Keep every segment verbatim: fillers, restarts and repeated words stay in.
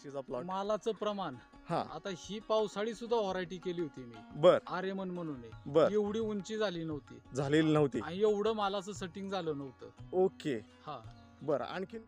वर्षीचा प्लॉट? मालाचं प्रमाण हा आता ही पावसाळी सुद्धा व्हरायटी केली होती मी, बर आर्यमन म्हणून आहे. बर एवढी उंची झाली नव्हती झालेली नव्हती. आणि एवढं मालाचं सेटिंग झालं नव्हतं. ओके हा बर आणखीन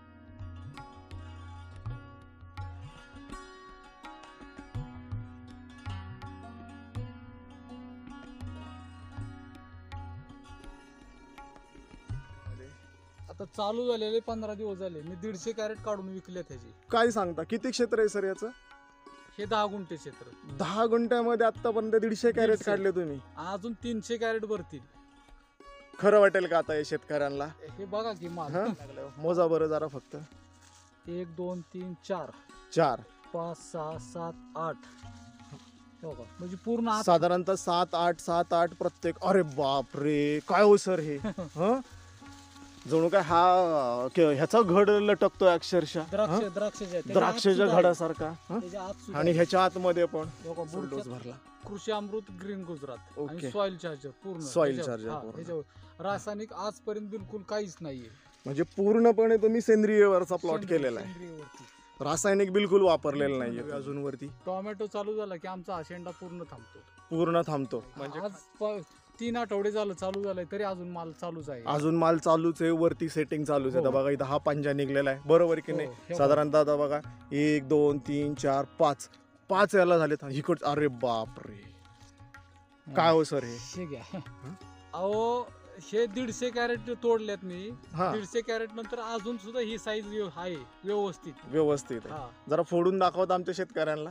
आता चालू झालेले पंधरा दिवस झाले, मी दीडशे कॅरेट काढून विकले त्याची. काय सांगता किती क्षेत्र आहे सर याचं? हे दहा गुंठे क्षेत्र. दहा गुंठ्यामध्ये आतापर्यंत दीडशे कॅरेट दीडशे. काढले तुम्ही. अजून तीनशे कॅरेट भरतील. खरं वाटेल का आता हे शेतकऱ्यांना? हे बघा की माल हा? मोजा बरं जरा फक्त. एक दोन तीन चार चार पाच सहा सात आठ, हो का? म्हणजे पूर्ण आत- साधारणतः सात आठ सात आठ प्रत्येक. अरे बाप रे काय हो सर हे हं? जणू काय हा क- ह्याचा घड लटकतोय अक्षरशः. द्राक्ष हं? द्राक्षाच्या त्याच्या आत द्राक्षाच्या सुद्धा आहे. घडासारखा. हं? त्याच्या आत सुद्धा आणि आहे. ह्याच्या आतमध्ये पण हो का? फुल डोस बुडक्यात भरला. Krishi Amrut green Gujarat okay. आणि सॉइल चार्जर पूर्ण. Soil ह्याच्यावर- charger हा, पूर्ण. ह्याच्यावर रासायनिक आजपर्यंत बिलकुल काहीच नाहीये. म्हणजे पूर्णपणे तुम्ही सेंद्रियवरचा प्लॉट सेंद्रिय- केलेला आहे. सेंद्रियवरती. रासायनिक बिलकुल वापरलेलं नाहीये अजून वरती. टोमॅटो चालू झाला की आमचा हा शेंडा पूर्ण थांबतो. पूर्ण थांबतो म्हणजे आज प- तीन आठवडे झालं चालू झालंय तरी अजून माल चालूच आहे. अजून माल चालूच आहे, वरती सेटिंग चालूच आहे. हो. आता बघा इथं हा पंजा निघलेला आहे बरोबर की हो, नाही? हे साधारणतः आता बघा एक दोन तीन चार पाच पाच याला झालेत इकड. अरे बाप रे काय हो सर हे? हे घ्या. अहो हे दीडशे कॅरेट तोडलेत मी. हा दीडशे कॅरेट नंतर अजून सुद्धा ही साईज आहे व्यवस्थित. व्यवस्थित आहे. हा जरा फोडून दाखवत आमच्या शेतकऱ्यांना.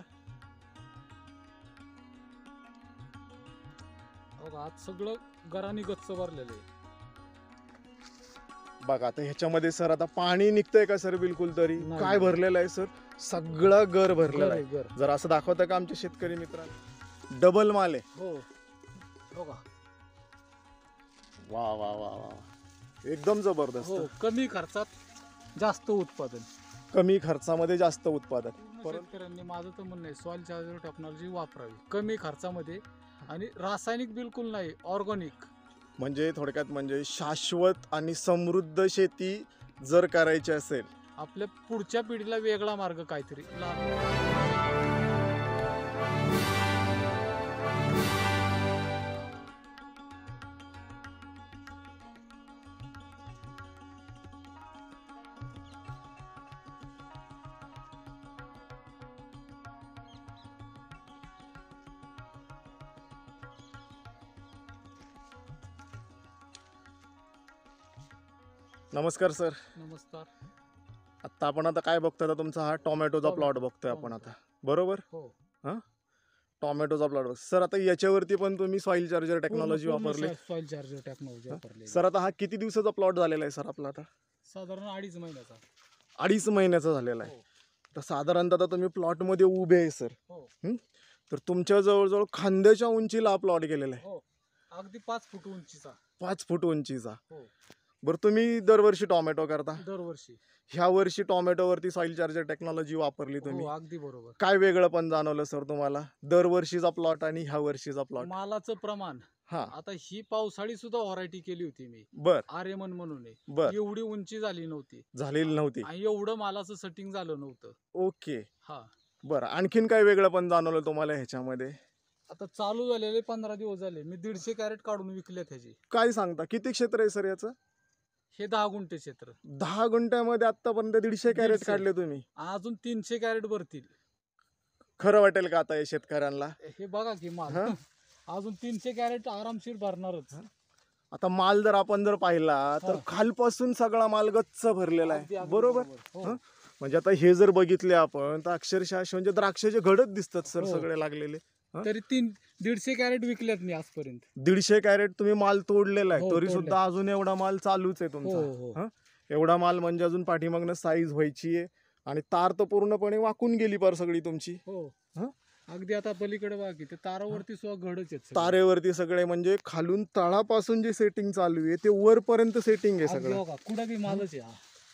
बघा, आज सगळं गरानी गच्च भरलेलं आहे. बघा आता ह्याच्यामध्ये सर आता पाणी निघतंय का सर? बिलकुल तरी नाही. काय भरलेलं आहे सर? सगळं गर भरलेलं घर आहे. आहे, घर. जर असं दाखवतं का आमच्या शेतकरी मित्रांना? डबल माल आहे. हो हो का? वा वा वा वा एकदम जबरदस्त. हो, कमी खर्चात जास्त उत्पादन. कमी खर्चामध्ये जास्त उत्पादन. पूर्ण शेतकऱ्यांनी माझं तर म्हणणं आहे सॉइल चार्जर टेक्नॉलॉजी वापरावी कमी खर्चामध्ये आणि रासायनिक बिलकुल नाही, ऑर्गॅनिक. म्हणजे थोडक्यात म्हणजे शाश्वत आणि समृद्ध शेती जर करायची असेल आपल्या पुढच्या पिढीला वेगळा मार्ग काहीतरी लहान- नमस्कार सर. नमस्कार. आता आपण आता काय बघतोय? आता तुमचा हा टोमॅटोचा टोमॅटो. प्लॉट बघतोय आपण आता बरोबर? हो, टोमॅटोचा प्लॉट बघ सर. आता याच्यावरती पण तुम्ही सॉइल चार्जर टेक्नॉलॉजी वापरली. सॉइल चार्जर टेक्नॉलॉजी वापरली. सर आता हा किती दिवसाचा प्लॉट झालेला आहे सर आपला? आता साधारण अडीच महिन्याचा. अडीच महिन्याचा झालेला आहे. हो, तर साधारणतः आता तुम्ही प्लॉट मध्ये उभे आहे सर. हो, तर तुमच्या जवळजवळ खांद्याच्या उंचीला हा प्लॉट गेलेला आहे. हो. अगदी पाच फूट उंचीचा. पाच फूट उंचीचा. हो, बरं तुम्ही दरवर्षी टोमॅटो करता. दरवर्षी. ह्या वर्षी टोमॅटोवरती सॉइल चार्जर टेक्नॉलॉजी वापरली तुम्ही. हो, अगदी बरोबर. काय वेगळं पण जाणवलं सर तुम्हाला दरवर्षीचा प्लॉट आणि ह्या वर्षीचा प्लॉट? मालाचं प्रमाण हा आता ही पावसाळी सुद्धा व्हरायटी केली होती मी, बर आर्यमन म्हणून आहे. बर एवढी उंची झाली नव्हती झालेली नव्हती. आणि एवढं मालाचं सेटिंग झालं नव्हतं. ओके हा बरं आणखीन काय वेगळं पण जाणवलं तुम्हाला ह्याच्यामध्ये? आता चालू झालेले पंधरा दिवस झाले, मी दीडशे कॅरेट काढून विकले त्याची. काय सांगता किती क्षेत्र आहे सर याचं? हे दहा गुंठे क्षेत्र. दहा गुंठ्यामध्ये आतापर्यंत दीडशे कॅरेट दीडशे. काढले तुम्ही. अजून तीनशे कॅरेट भरतील. खरं वाटेल का आता हे शेतकऱ्यांना? हे बघा की माल हा? अजून तीनशे कॅरेट आरामशीर भरणारच. आता माल जर आपण जर पाहिला तर हा. खालपासून सगळा माल गच्च भरलेला अगदी- आहे अगदी बरोबर? हो. हा? म्हणजे आता हे जर बघितले आपण तर अक्षरशः असे म्हणजे द्राक्षाचे घडच दिसतात सर हो. सगळे लागलेले. हा? तरी तीन दीडशे कॅरेट विकल्यात मी आजपर्यंत. दीडशे कॅरेट तुम्ही माल तोडलेला आहे हो, तरी तोडलाय. सुद्धा अजून एवढा माल चालूच आहे हो तुमचा. हो हा? एवढा माल म्हणजे अजून पाठीमागनं साईज व्हायची आहे आणि तार तर पूर्णपणे वाकून गेली पार सगळी तुमची. हो. हा? अगदी आता पलीकडे बघा की ते तारावरती सुद्धा घडच आहेत सगळे. तारेवरती सगळे म्हणजे खालून तळापासून जे सेटिंग चालू आहे ते वरपर्यंत सेटिंग आहे अगदी सगळं. बघा, कुठं बी मालच आहे हा.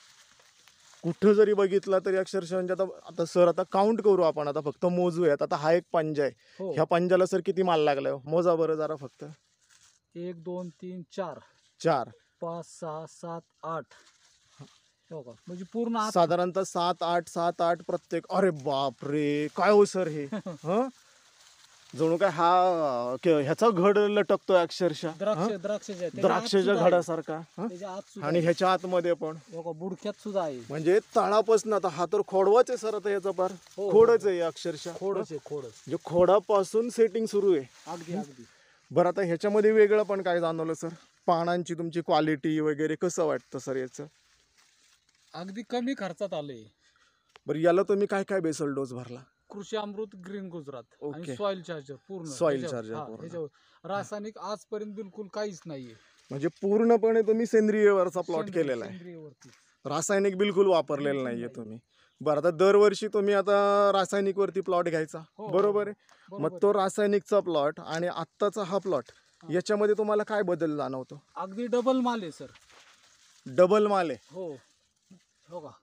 कुठं जरी बघितलं तरी अक्षरशः म्हणजे आता आता सर आता काउंट करू आपण आता फक्त मोजूयात. आता हा एक पंजा आहे. हो, ह्या पंजाला सर किती माल लागलाय? मोजा बरं जरा फक्त. एक दोन तीन चार चार पाच सहा सात आठ, हो का म्हणजे पूर्ण आत- साधारणतः सात आठ सात आठ प्रत्येक. अरे बाप रे, काय हो सर हे. हं? जणू काय हा अं, क- ह्याचा घड लटकतोय अक्षरशः. द्राक्ष हं? द्राक्षाच्या त्याच्या आत द्राक्षाच्या सुद्धा आहे. घडासारखा. हं? त्याच्या आत सुद्धा आणि आहे. ह्याच्या आतमध्ये पण हो का बुडक्यात सुद्धा आहे. म्हणजे तळापासून आता हा तर खोडवाच आहे सर, आता याचा पार हो, हो. खोडच आहे अक्षरशः. खोडच आहे खोडच. म्हणजे खोडापासून सेटिंग सुरू आहे. अगदी अगदी. बरं, आता ह्याच्यामध्ये वेगळं पण काय जाणवलं सर? पानांची तुमची क्वालिटी वगैरे कसं वाटतं सर याचं? अगदी कमी खर्चात आले. बरं, याला तुम्ही काय काय बेसल डोस भरला? Krishi Amrut green Gujarat okay. आणि सॉइल चार्जर पूर्ण Soil ह्याच्यावर- charger हा, पूर्ण. ह्याच्यावर. रासायनिक आजपर्यंत बिलकुल काहीच नाहीये. म्हणजे पूर्णपणे तुम्ही सेंद्रियवरचा प्लॉट सेंद्रिय- केलेला आहे. सेंद्रियवरती. रासायनिक बिलकुल वापरलेलं बिलकुल नाहीये नाही. तुम्ही. बरं, आता दरवर्षी तुम्ही आता रासायनिक वरती प्लॉट घ्यायचा, हो, बरोबर आहे? हो, मग बरोबर. तो रासायनिकचा प्लॉट आणि आत्ताचा हा प्लॉट, हा. याच्यामध्ये तुम्हाला काय बदल जाणवतो? अगदी डबल माल आहे सर. डबल माल आहे. हो हो का.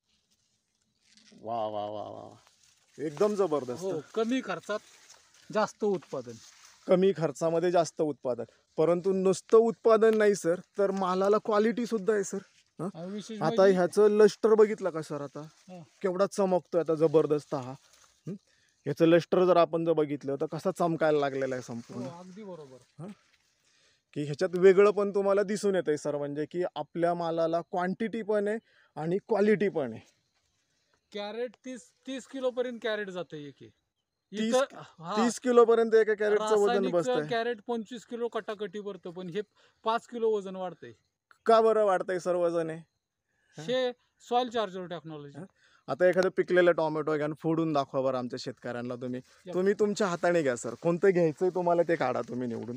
वा वा वा वा वा. एकदम जबरदस्त. हो कमी खर्चात जास्त उत्पादन. कमी खर्चामध्ये जास्त उत्पादन. परंतु नुसतं उत्पादन नाही सर, तर मालाला क्वालिटी सुद्धा आहे सर. हं? आणि विशेष आता म्हणजे- ह्याचं लष्टर बघितलं का सर? आता हा. केवढा चमकतोय आता जबरदस्त हा. हं? ह्याचं लष्टर जर आपण जर बघितलं तर कसा चमकायला लागलेला आहे हो संपूर्ण. अगदी बरोबर. की ह्याच्यात वेगळं पण तुम्हाला दिसून येतंय सर, म्हणजे की आपल्या मालाला क्वांटिटी पण आहे आणि क्वालिटी पण आहे. कॅरेट तीस तीस किलो पर्यंत कॅरेट जात एक एक. तीस- इथं हा, तीस किलो पर्यंत एका कॅरेटचं वजन रासायनिकचं बसतंय. कॅरेट पंचवीस किलो कटाकटी भरतं पण हे पाच किलो वजन वाढतंय. का बरं वाढतंय सर वजन आहे? हे सॉइल चार्जर टेक्नॉलॉजी. हं? आता एखादं पिकलेलं टोमॅटो घ्या आणि फोडून दाखवा बरं आमच्या शेतकऱ्यांना. तुम्ही या. तुम्ही तुमच्या हाताने घ्या सर, कोणतं घ्यायचंय तुम्हाला ते काढा तुम्ही निवडून.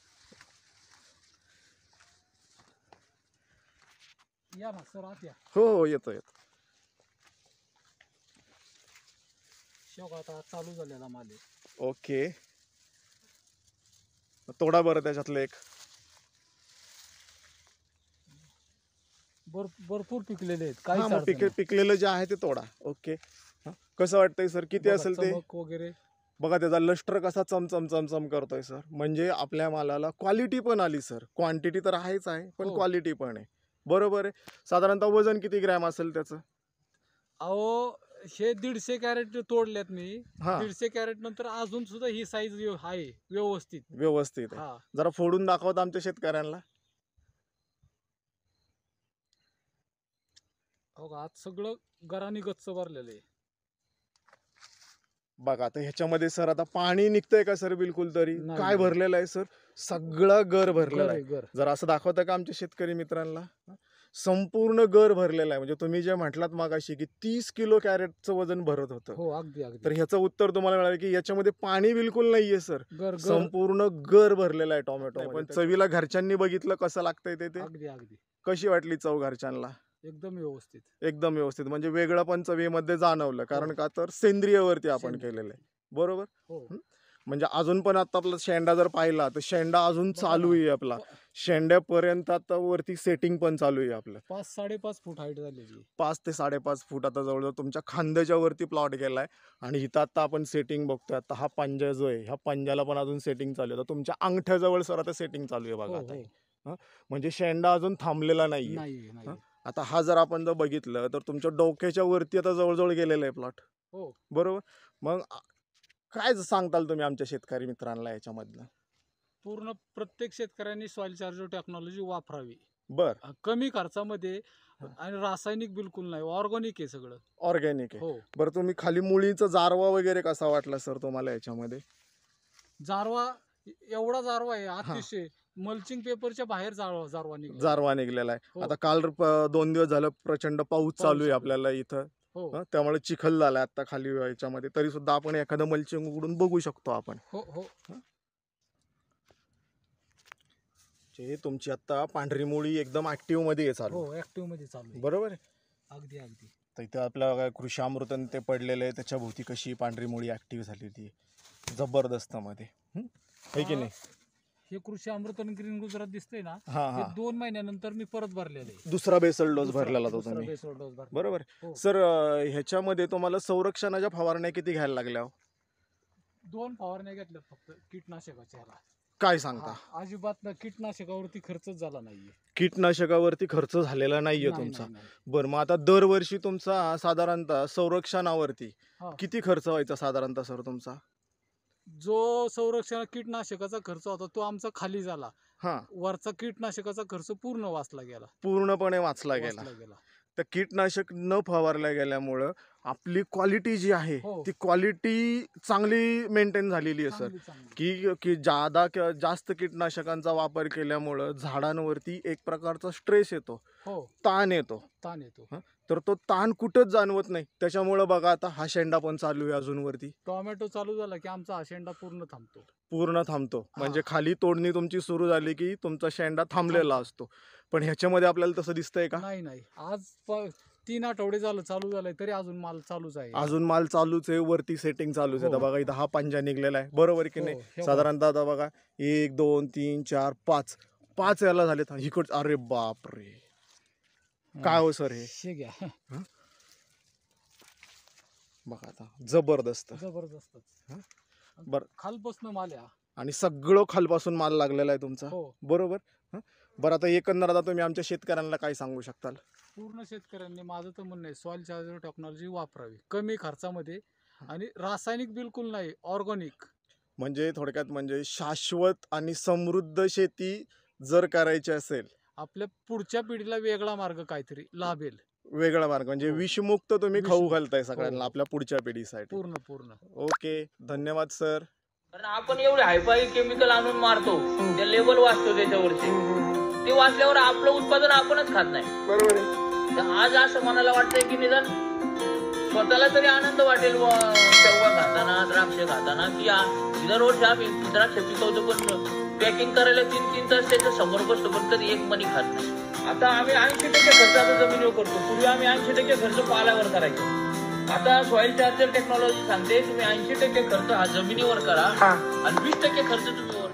या ना सर आत या. हो हो, येतो येतो. शेवगा आता चालू झालेला माल आहे. ओके, तोडा बरं त्याच्यातलं एक. भर भरपूर पिकलेले आहेत. हा, काही मग पिक पिकलेलं जे आहे ते तोडा. ओके. हं? कसं वाटतंय सर, किती असेल ते? वगैरे बघा त्याचा लष्टर कसा चमचम चमचम करतोय सर. म्हणजे आपल्या मालाला क्वालिटी पण आली सर. क्वांटिटी तर आहेच आहे, पण हो. क्वालिटी पण आहे. बरोबर आहे. साधारणतः वजन किती ग्रॅम असेल त्याचं? अहो हे दीडशे कॅरेट तोडल्यात मी. हा, दीडशे कॅरेट नंतर अजून सुद्धा ही साईज आहे व्यवस्थित. व्यवस्थित आहे. हा जरा फोडून दाखवता आमच्या शेतकऱ्यांना. हो का आज सगळं गरानी गच्च भरलेलं आहे. बघा आता ह्याच्यामध्ये सर आता पाणी निघतंय का सर? बिलकुल तरी. नाही, काय नाही. भरलेलं आहे सर? सगळा गर भरलेला घर आहे. आहे, घर. जर असं दाखवता का आमच्या शेतकरी मित्रांना? संपूर्ण गर भरलेला आहे. म्हणजे तुम्ही जे म्हटलात मागाशी की तीस किलो कॅरेटचं वजन भरत होतं, हो अगदी अगदी. तर ह्याचं उत्तर तुम्हाला मिळालं की याच्यामध्ये पाणी बिलकुल नाहीये सर. घर घर संपूर्ण गर भरलेला आहे टोमॅटो. पण त्याच्यात- चवीला घरच्यांनी बघितलं कसं लागतंय ते ते अगदी अगदी कशी वाटली चव घरच्यांना? एकदम व्यवस्थित. एकदम व्यवस्थित. म्हणजे वेगळं पण चवीमध्ये जाणवलं. कारण का तर सेंद्रियवरती आपण सेंद्रिय. केलेलं आहे. बरोबर. हो म्हणजे अजून पण आता आपला शेंडा जर पाहिला तर शेंडा अजून बघा चालू ना. आहे आपला. शेंड्यापर्यंत आता वरती सेटिंग पण चालू आहे आपलं. पाच साडेपाच फूट हाईट झालेली. पाच ते साडेपाच फूट आता जवळजवळ तुमच्या खांद्याच्या वरती प्लॉट गेलाय. आणि इथं आता आपण सेटिंग बघतोय. आता हा पंजा जो आहे, ह्या पंजाला पण अजून सेटिंग चालू आहे. आता तुमच्या अंगठ्याजवळ सर आता सेटिंग चालू आहे हो बघा आता. हो म्हणजे शेंडा अजून थांबलेला नाहीये. नाही नाही. आता हा जर आपण जर बघितलं तर तुमच्या डोक्याच्या वरती आता जवळजवळ गेलेला आहे प्लॉट. हो बरोबर. मग आ- काय सांगताल तुम्ही आमच्या शेतकरी मित्रांना याच्यामधलं? पूर्ण प्रत्येक शेतकऱ्यांनी सॉइल चार्जर टेक्नॉलॉजी वापरावी. बर, कमी खर्चामध्ये आणि रासायनिक बिलकुल नाही. ऑर्गॅनिक आहे सगळं. ऑर्गॅनिक आहे. हो बरं, तुम्ही खाली मुळीचा जारवा वगैरे कसा वाटला सर तुम्हाला याच्यामध्ये? जारवा एवढा जारवा आहे अतिशय. मल्चिंग पेपरच्या बाहेर जारवा जारवा निघाला. जारवा निघलेला आहे. हो. आता काल प- दोन दिवस झालं प्रचंड पाऊस चालू आहे चालू. आपल्याला इथं. हो हं, त्यामुळे चिखल झालाय आता खाली याच्यामध्ये. तरी सुद्धा आपण एखादं मल्चिंग उघडून बघू शकतो आपण. हो हो जे तुमची आता पांढरी मुळी एकदम ऍक्टिव्ह मध्ये आहे चालू. हो ऍक्टिव्ह मध्ये चालू आहे. बरोबर आहे. अगदी अगदी. तर इथं आपल्या काय कृषी अमृतन ते पडलेलं आहे, त्याच्या भोवती कशी पांढरी मुळी ऍक्टिव्ह झालेली आहे जबरदस्त मध्ये. हं? है की नाही? हे कृषी अमृत आणि ग्रीन गुजरात दिसतंय ना, हा हे हा, दोन महिन्यानंतर मी परत भरलेलं आहे. दुसरा बेसल डोस दुसरा- भरलेला तो दुसरा तुम्ही. बेसवर डोस भरला. बरोबर. हो. सर अं, ह्याच्यामध्ये तुम्हाला संरक्षणाच्या फवारण्या किती घ्यायला लागल्या हो? दोन फवारण्या घेतल्यात फक्त कीटनाशकाच्या ह्याला. काय सांगता? हा, अजिबात ना कीटनाशकावरती खर्चच झाला नाहीये. कीटनाशकावरती खर्च झालेला नाहीये नाही, तुमचा. नाही, नाही. बरं, मग आता दरवर्षी तुमचा साधारणतः संरक्षणावरती हा. किती खर्च व्हायचा साधारणतः सर तुमचा? जो संरक्षण कीटनाशकाचा खर्च होता तो आमचा खाली झाला. हा, वरचा कीटनाशकाचा खर्च पूर्ण वाचला गेला. पूर्णपणे वाचला गेला. वाचला गेला. तर कीटनाशक न फवारल्या गेल्यामुळं आपली क्वालिटी जी आहे हो. ती क्वालिटी चांगली मेंटेन झालेली आहे सर. चांगली- चांगली. की की जादा क- जास्त कीटनाशकांचा वापर केल्यामुळं झाडांवरती एक प्रकारचा स्ट्रेस येतो, हो, ताण येतो. ताण येतो. तर तो ताण कुठंच जाणवत नाही. त्याच्यामुळं बघा आता हा शेंडा पण चालू आहे अजून वरती, टोमॅटो चालू झाला की आमचा हा शेंडा पूर्ण थांबतो. पूर्ण थांबतो. हा. म्हणजे खाली तोडणी तुमची सुरू झाली की तुमचा शेंडा थांबलेला असतो. पण ह्याच्यामध्ये आपल्याला तसं दिसतंय का? नाही नाही आज प- तीन आठवडे झालं चालू झालंय तरी अजून माल चालूच आहे. अजून माल चालूच आहे, वरती सेटिंग चालूच आहे. हो. आता बघा इथं हा पंजा निघलेला आहे, बरोबर की हो, नाही? हे बघा. साधारणतः आता बघा एक दोन तीन चार पाच पाच याला झालेत इकड. अरे बाप रे, काय हो सर हे शे घ्या. बघा आता जबरदस्त. जबरदस्त. बर, खालपासून माल आहे हा. आणि सगळं खालपासून माल लागलेला आहे तुमचा, हो. बरोबर? हं? बरं, आता एकंदर आता तुम्ही आमच्या शेतकऱ्यांना काय सांगू शकताल? पूर्ण शेतकऱ्यांनी माझं तर म्हणणं आहे सॉइल चार्जर टेक्नॉलॉजी वापरावी कमी खर्चामध्ये आणि रासायनिक बिलकुल नाही, ऑर्गॅनिक. म्हणजे थोडक्यात म्हणजे शाश्वत आणि समृद्ध शेती जर करायची असेल, आपल्या पुढच्या पिढीला वेगळा मार्ग काहीतरी लाभेल. वेगळा मार्ग म्हणजे हो. विषमुक्त तुम्ही खाऊ विषमुक्त. घालताय सगळ्यांना हो. आपल्या पुढच्या पिढीसाठी. पूर्ण पूर्ण ओके, धन्यवाद सर. कारण आपण एवढे हायफाय केमिकल आणून मारतो, त्या लेबल वाचतो त्याच्यावरचे, ते वाचल्यावर आपलं उत्पादन आपणच खात नाही. बरोबर आहे. तर आज असं मनाला वाटतंय की निदान स्वतःला तरी आनंद वाटेल व शेवगा खाताना, द्राक्ष खाताना, की आ- दरवर्षी आम्ही द्राक्ष पिकवतो पण पॅकिंग करायला तीन तीन तास त्याच्या समोर बसतो पण कधी एक मनी खात नाही. आता आम्ही ऐंशी टक्के खर्च आता जमिनीवर करतो. पूर्वी आम्ही ऐंशी टक्के खर्च पाल्यावर करायचो. आता सॉइल चार्जर टेक्नॉलॉजी सांगते तुम्ही ऐंशी टक्के खर्च हा जमिनीवर करा आणि वीस टक्के खर्च तुम्ही वर